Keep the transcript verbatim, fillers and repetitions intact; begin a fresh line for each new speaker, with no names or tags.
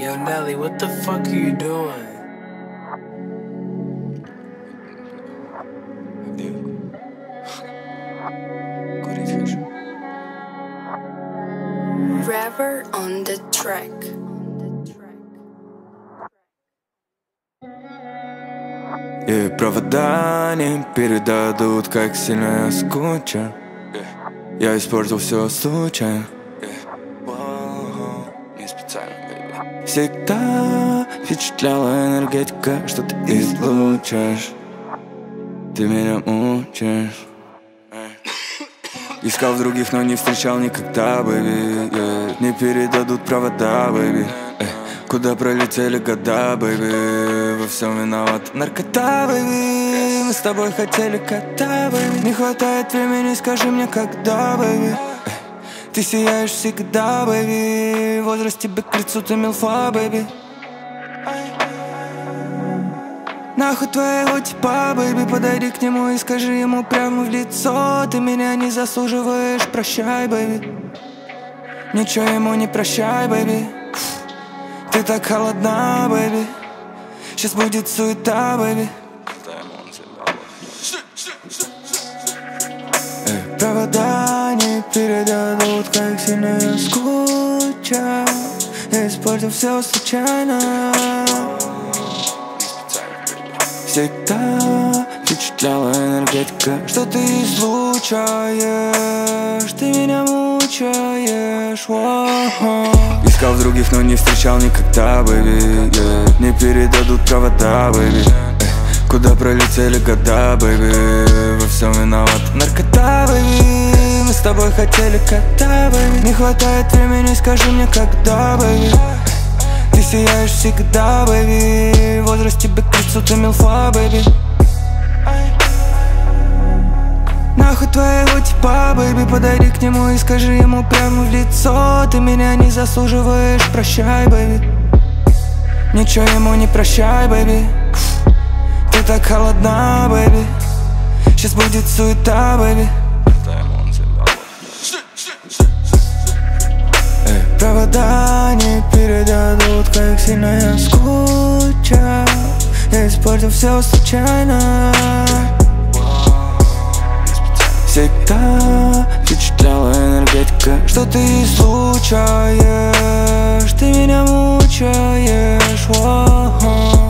Yo, Nelly, what the fuck are you doing?
Rapper on the track.
И провода не передадут, как сильно я скучаю. Я испортил все случайно. Не специально. Всегда впечатляла энергетика, что ты излучаешь. Ты меня мучаешь. Искал в других, но не встречал никогда, бэйби, yeah. Не передадут провода, бэйби, yeah. Куда пролетели года, бэйби. Во всем виноват наркота, бэйби. Мы с тобой хотели кота, бэйби. Не хватает времени, скажи мне, когда, бэйби, yeah. Ты сияешь всегда, бэйби. Возраст тебе к лицу, ты милфа, бэйби. Нахуй твоего типа, бэйби, подойди к нему и скажи ему прямо в лицо: ты меня не заслуживаешь, прощай, бэйби. Ничего ему не прощай, бэйби. Ты так холодна, бэйби. Сейчас будет суета, бэйби. Эй, провода не передадут, как сильно я скучаю. Я испортил все случайно. Всегда впечатляла энергетика, что ты излучаешь. Ты меня мучаешь, воу. Искал в других, но не встречал никогда, бэйби, yeah. Не передадут провода, бэйби, yeah. Куда пролетели года, бэйби. Во всем виноват наркота, бэйби. Мы с тобой хотели кота, бэйби. Не хватает времени, скажи мне, когда, бэйби. Ты сияешь всегда, бэйби. Возраст тебе к лицу, ты милфа, бэйби. Нахуй твоего типа, бэйби, подойди к нему и скажи ему прямо в лицо: ты меня не заслуживаешь, прощай, бэйби. Ничего ему не прощай, бэйби. Ты так холодна, бэйби. Сейчас будет суета, бэйби. Провода не передадут, как сильно я скучаю. Я испортил все случайно. Всегда впечатляла энергетика, что ты излучаешь. Ты меня мучаешь, воу.